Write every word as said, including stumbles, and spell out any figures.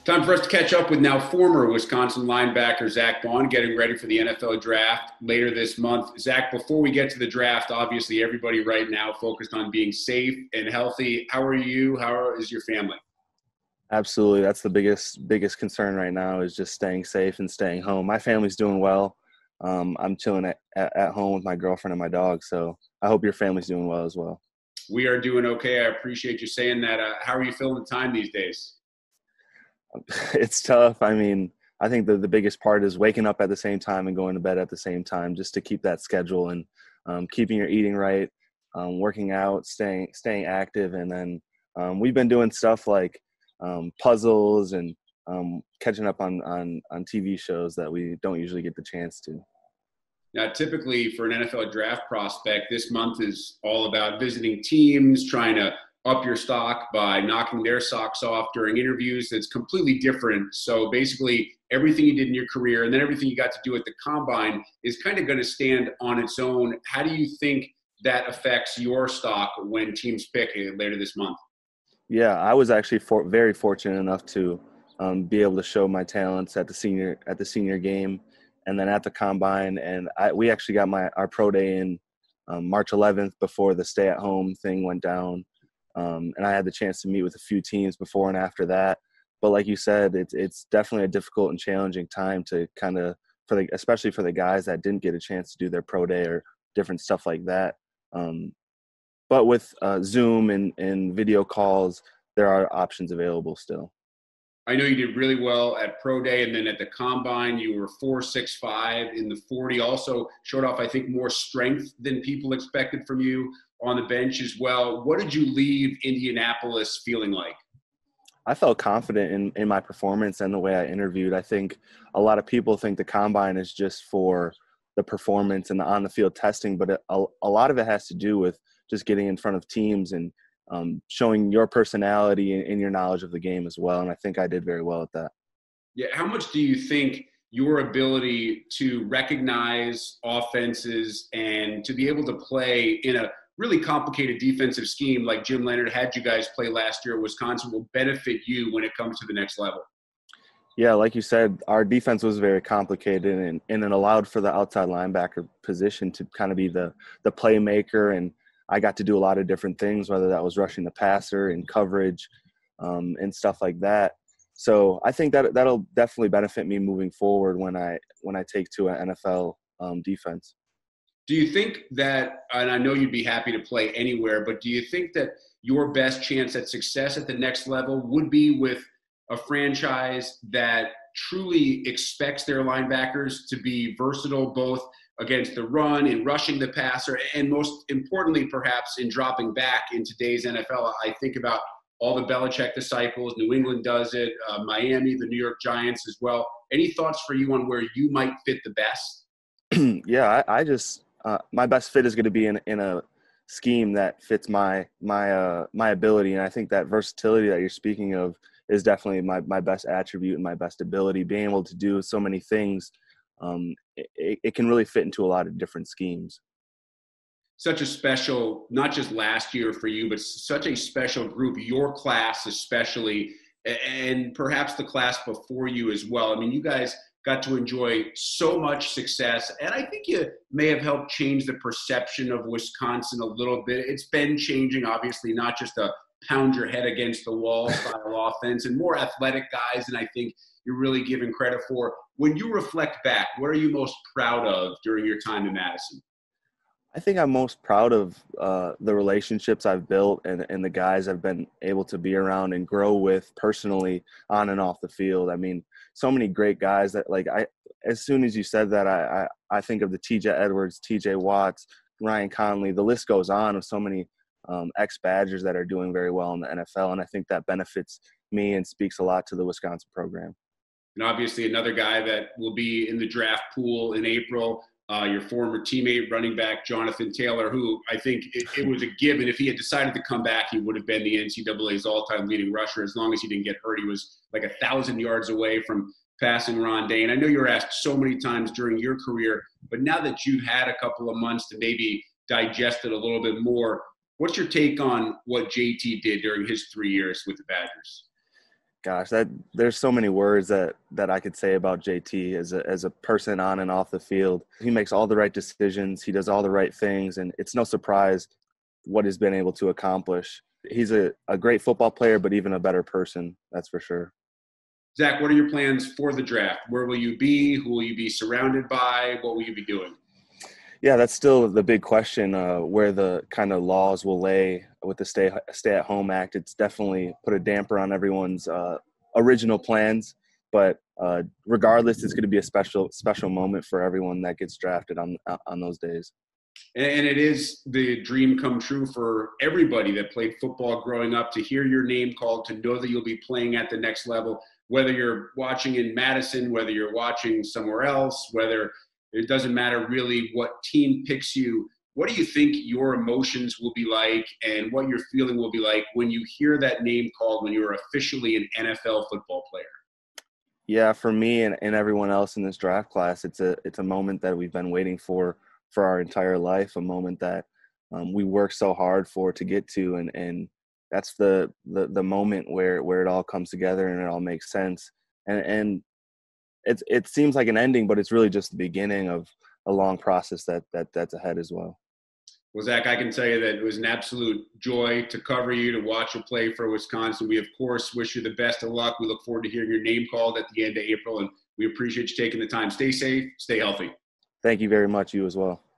Time for us to catch up with now former Wisconsin linebacker Zack Baun, getting ready for the N F L draft later this month. Zack, before we get to the draft, obviously everybody right now focused on being safe and healthy. How are you? How is your family? Absolutely. That's the biggest biggest concern right now is just staying safe and staying home. My family's doing well. Um, I'm chilling at, at, at home with my girlfriend and my dog, so I hope your family's doing well as well. We are doing okay. I appreciate you saying that. Uh, how are you filling the time these days? It's tough. I mean, I think the, the biggest part is waking up at the same time and going to bed at the same time just to keep that schedule and um, keeping your eating right, um, working out, staying staying active. And then um, we've been doing stuff like um, puzzles and um, catching up on, on, on T V shows that we don't usually get the chance to. Now, typically for an N F L draft prospect, this month is all about visiting teams, trying to up your stock by knocking their socks off during interviews. That's completely different. So basically everything you did in your career and then everything you got to do at the combine is kind of going to stand on its own. How do you think that affects your stock when teams pick later this month? Yeah, I was actually for, very fortunate enough to um, be able to show my talents at the senior at the senior game and then at the combine. And I, we actually got my our pro day in um, March eleventh before the stay-at-home thing went down. Um, and I had the chance to meet with a few teams before and after that. But like you said, it's it's definitely a difficult and challenging time to kind of, for the, especially for the guys that didn't get a chance to do their pro day or different stuff like that. Um, but with uh, Zoom and, and video calls, there are options available still. I know you did really well at pro day, and then at the combine, you were four six five in the forty. Also showed off, I think, more strength than people expected from you on the bench as well. What did you leave Indianapolis feeling like? I felt confident in, in my performance and the way I interviewed. I think a lot of people think the combine is just for the performance and the on-the-field testing, but a, a lot of it has to do with just getting in front of teams and um, showing your personality and, and your knowledge of the game as well. And I think I did very well at that. Yeah. How much do you think your ability to recognize offenses and to be able to play in a really complicated defensive scheme like Jim Leonhard had you guys play last year at Wisconsin will benefit you when it comes to the next level? Yeah, like you said, our defense was very complicated and, and it allowed for the outside linebacker position to kind of be the the playmaker. And I got to do a lot of different things, whether that was rushing the passer and coverage um, and stuff like that. So I think that that'll definitely benefit me moving forward when I when I take to an N F L um, defense. Do you think that, and I know you'd be happy to play anywhere, but do you think that your best chance at success at the next level would be with a franchise that truly expects their linebackers to be versatile, both against the run, in rushing the passer, and most importantly, perhaps in dropping back in today's N F L? I think about all the Belichick disciples. New England does it, uh, Miami, the New York Giants as well. Any thoughts for you on where you might fit the best? Yeah, I, I just uh, my best fit is going to be in in a scheme that fits my my uh, my ability, and I think that versatility that you're speaking of is definitely my, my best attribute and my best ability. Being able to do so many things, um, it, it can really fit into a lot of different schemes. Such a special, not just last year for you, but such a special group, your class especially, and perhaps the class before you as well. I mean, you guys got to enjoy so much success, and I think you may have helped change the perception of Wisconsin a little bit. It's been changing, obviously, not just a pound your head against the wall style offense and more athletic guys, and I think you're really giving credit for. When you reflect back, what are you most proud of during your time in Madison? I think I'm most proud of uh, the relationships I've built and, and the guys I've been able to be around and grow with personally on and off the field. I mean, so many great guys that, like, I, as soon as you said that, I, I, I think of the T J Edwards, T J Watts, Ryan Conley, the list goes on of so many um, ex-Badgers that are doing very well in the N F L. And I think that benefits me and speaks a lot to the Wisconsin program. And obviously another guy that will be in the draft pool in April, Uh, your former teammate, running back Jonathan Taylor, who I think it, it was a given. If he had decided to come back, he would have been the N C double A's all-time leading rusher. As long as he didn't get hurt, he was like a thousand yards away from passing Ron Day. And I know you were asked so many times during your career, but now that you've had a couple of months to maybe digest it a little bit more, what's your take on what J T did during his three years with the Badgers? Gosh, that there's so many words that that I could say about J T as a as a person on and off the field. He makes all the right decisions. He does all the right things, and it's no surprise what he's been able to accomplish. He's a, a great football player, but even a better person, that's for sure. Zach, what are your plans for the draft? Where will you be? Who will you be surrounded by? What will you be doing? Yeah, that's still the big question, uh, where the kind of laws will lay with the Stay Stay at Home Act. It's definitely put a damper on everyone's uh, original plans, but uh, regardless, it's going to be a special special moment for everyone that gets drafted on on those days. And it is the dream come true for everybody that played football growing up, to hear your name called, to know that you'll be playing at the next level, whether you're watching in Madison, whether you're watching somewhere else, whether it doesn't matter really what team picks you. What do you think your emotions will be like, and what your feeling will be like when you hear that name called, when you're officially an N F L football player? Yeah, for me and, and everyone else in this draft class, it's a it's a moment that we've been waiting for for our entire life, a moment that um, we work so hard for to get to, and and that's the, the the moment where where it all comes together and it all makes sense. And and it's it seems like an ending, but it's really just the beginning of a long process that that that's ahead as well. Well, Zach, I can tell you that it was an absolute joy to cover you, to watch you play for Wisconsin. We, of course, wish you the best of luck. We look forward to hearing your name called at the end of April, and we appreciate you taking the time. Stay safe, stay healthy. Thank you very much. You as well.